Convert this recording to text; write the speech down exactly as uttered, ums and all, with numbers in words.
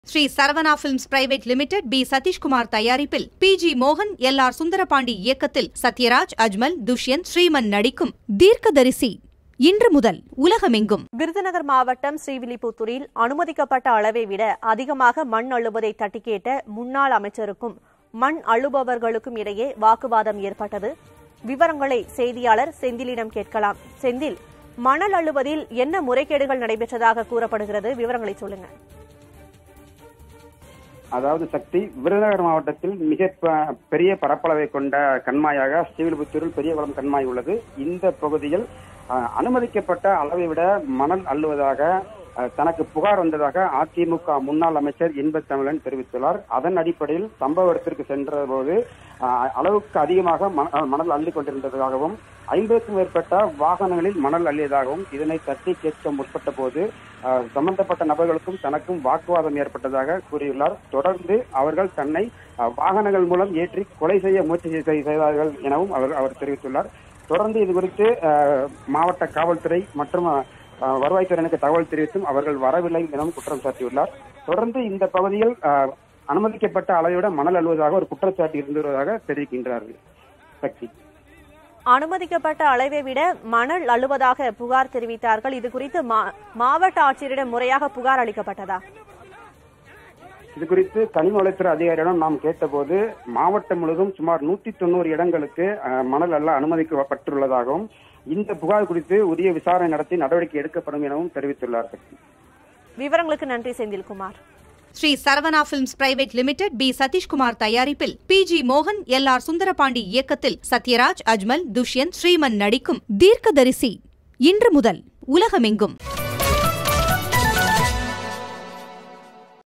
Sri Saravana Films Private Limited P Sathishkumar தயாரிப்பில் P G மோகன் L R Sundarapandi இயக்கத்தில் சத்யராஜ், அஜ்மல், துஷ்யந்த், ஸ்ரீமன் நடிக்கும் தீர்க்கதரிசி இன்று முதல் உலகமெங்கும். விருதுநகர் மாவட்டம் ஸ்ரீவில்லிபுத்தூரில் அனுமதிக்கப்பட்ட அளவை விட அதிகமாக மண் அள்ளுவதை தட்டி கேட்ட முன்னாள் அமைச்சருக்கும் மண் அள்ளுபவர்களுக்கும் இடையே வாக்குவாதம் ஏற்பட்டது. விவரங்களை செய்தியாளர் செந்திலிடம் கேட்கலாம். செந்தில், மணல் அள்ளுவதில் என்ன முறைகேடுகள் நடைபெற்றதாக கூறப்படுகிறது? விவரங்களை சொல்லுங்க. அதாவது சக்தி, விருதுநகர் மாவட்டத்தில் மிக பெரிய பரப்பளவை கொண்ட கண்மாயாக ஸ்ரீவில்லிபுத்தூரில் பெரியகுளம் கண்மாய் உள்ளது. இந்த பகுதியில் அனுமதிக்கப்பட்ட அளவை விட மணல் அள்ளுவதாக தனக்கு புகார் வந்ததாக அதிமுக முன்னாள் அமைச்சர் இன்ப தமிழன் தெரிவித்துள்ளார். அதன் அடிப்படையில் சம்பவ இடத்திற்கு சென்ற போது அளவுக்கு அதிகமாக மணல் அள்ளி கொண்டிருந்ததாகவும் ஐம்பதுக்கும் மேற்பட்ட வாகனங்களில் மணல் அள்ளியதாகவும் இதனை தட்டி கேட்க முற்பட்ட போது சம்பந்தப்பட்ட நபர்களுக்கும் தனக்கும் வாக்குவாதம் ஏற்பட்டதாக கூறியுள்ளார். தொடர்ந்து அவர்கள் தன்னை வாகனங்கள் மூலம் ஏற்றி கொலை செய்ய முயற்சி செய்தார்கள் எனவும் அவர் அவர் தெரிவித்துள்ளார். தொடர்ந்து இது குறித்து மாவட்ட காவல்துறை மற்றும் வருவாய்த்துறையினருக்கு தகவல் தெரிவித்தும் அவர்கள் வரவில்லை எனவும் குற்றம் சாட்டியுள்ளார். தொடர்ந்து இந்த பகுதியில் அனுமதிக்கப்பட்ட அளவைவிட மணல் அள்ளுவதாக ஒரு குற்றச்சாட்டு இருந்துள்ளதாக தெரிவிக்கின்றார்கள். சக்தி, அனுமதிக்கப்பட்ட அளவை விட மணல் அள்ளுவதாக புகார் தெரிவித்தார்கள். இது குறித்து மாவட்ட ஆட்சியரிடம் முறையாக புகார் அளிக்கப்பட்டதா? இது குறித்து கனிம வளத்துறை அதிகாரியிடம் நாம் கேட்டபோது மாவட்டம் முழுவதும் சுமார் நூத்தி தொண்ணூறு இடங்களுக்கு மணல் அள்ள அனுமதிக்கப்பட்டுள்ளதாகவும் இந்த புகார் குறித்து உரிய விசாரணை நடத்தி நடவடிக்கை எடுக்கப்படும் எனவும் தெரிவித்துள்ளார்கள். விவரங்களுக்கு நன்றி Senthilkumar. Sri Saravana Films Private Limited P Sathishkumar தயாரிப்பில் பி ஜி மோகன் எல் ஆர் சுந்தரபாண்டி இயக்கத்தில் சத்யராஜ், அஜ்மல், துஷ்யந்த், ஸ்ரீமன் நடிக்கும் தீர்க்கதரிசி இன்று முதல் உலகமெங்கும்.